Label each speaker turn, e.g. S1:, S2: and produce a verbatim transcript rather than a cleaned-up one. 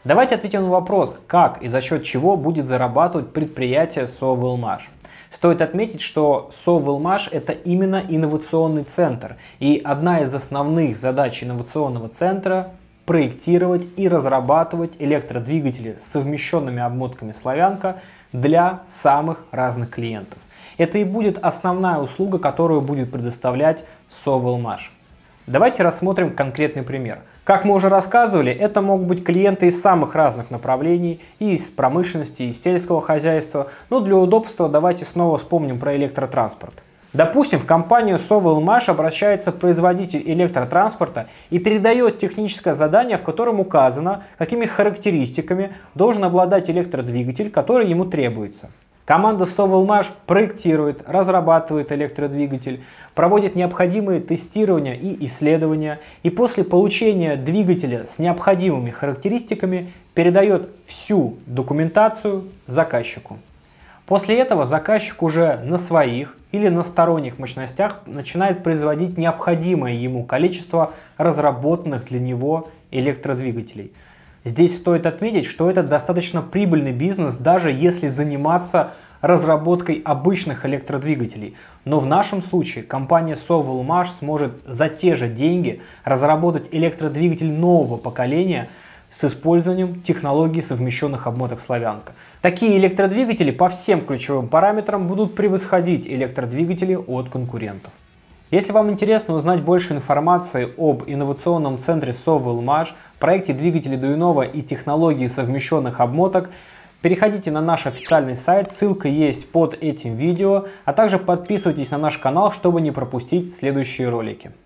S1: Давайте ответим на вопрос, как и за счет чего будет зарабатывать предприятие Соввелмаш. Стоит отметить, что Соввелмаш — это именно инновационный центр, и одна из основных задач инновационного центра — проектировать и разрабатывать электродвигатели с совмещенными обмотками «Славянка» для самых разных клиентов. Это и будет основная услуга, которую будет предоставлять Соввелмаш. Давайте рассмотрим конкретный пример. Как мы уже рассказывали, это могут быть клиенты из самых разных направлений, и из промышленности, и из сельского хозяйства. Но для удобства давайте снова вспомним про электротранспорт. Допустим, в компанию Соввелмаш обращается производитель электротранспорта и передает техническое задание, в котором указано, какими характеристиками должен обладать электродвигатель, который ему требуется. Команда Соввелмаш проектирует, разрабатывает электродвигатель, проводит необходимые тестирования и исследования, и после получения двигателя с необходимыми характеристиками передает всю документацию заказчику. После этого заказчик уже на своих или на сторонних мощностях начинает производить необходимое ему количество разработанных для него электродвигателей. Здесь стоит отметить, что это достаточно прибыльный бизнес, даже если заниматься разработкой обычных электродвигателей. Но в нашем случае компания Соввелмаш сможет за те же деньги разработать электродвигатель нового поколения с использованием технологии совмещенных обмоток «Славянка». Такие электродвигатели по всем ключевым параметрам будут превосходить электродвигатели от конкурентов. Если вам интересно узнать больше информации об инновационном центре Соввелмаш, проекте двигателей Дуинова и технологии совмещенных обмоток, переходите на наш официальный сайт, ссылка есть под этим видео, а также подписывайтесь на наш канал, чтобы не пропустить следующие ролики.